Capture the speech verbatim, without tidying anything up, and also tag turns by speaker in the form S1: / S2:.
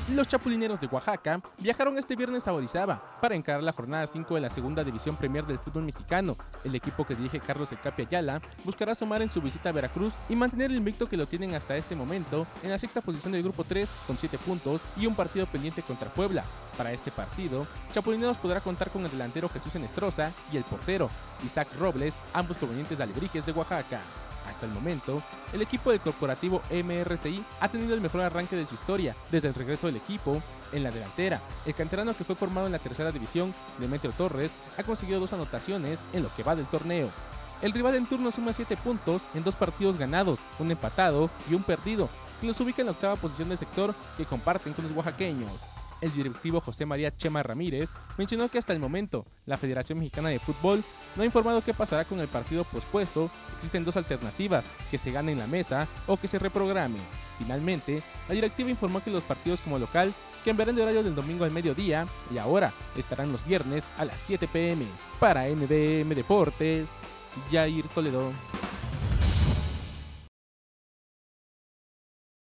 S1: Los Chapulineros de Oaxaca viajaron este viernes a Orizaba para encarar la jornada cinco de la Segunda División Premier del fútbol mexicano. El equipo que dirige Carlos El Capi Ayala buscará sumar en su visita a Veracruz y mantener el invicto que lo tienen hasta este momento en la sexta posición del grupo tres con siete puntos y un partido pendiente contra Puebla. Para este partido, Chapulineros podrá contar con el delantero Jesús Enestrosa y el portero Isaac Robles, ambos provenientes de Alebrijes de Oaxaca. Hasta el momento, el equipo del corporativo M R C I ha tenido el mejor arranque de su historia desde el regreso del equipo. En la delantera, el canterano que fue formado en la tercera división, Demetrio Torres, ha conseguido dos anotaciones en lo que va del torneo. El rival en turno suma siete puntos en dos partidos ganados, un empatado y un perdido, que los ubica en la octava posición del sector que comparten con los oaxaqueños. El directivo José María Chema Ramírez mencionó que hasta el momento la Federación Mexicana de Fútbol no ha informado qué pasará con el partido pospuesto. Existen dos alternativas: que se gane en la mesa o que se reprograme. Finalmente, la directiva informó que los partidos como local cambiarán de horario del domingo al mediodía y ahora estarán los viernes a las siete pe eme. Para eme be eme Deportes, Jair Toledo.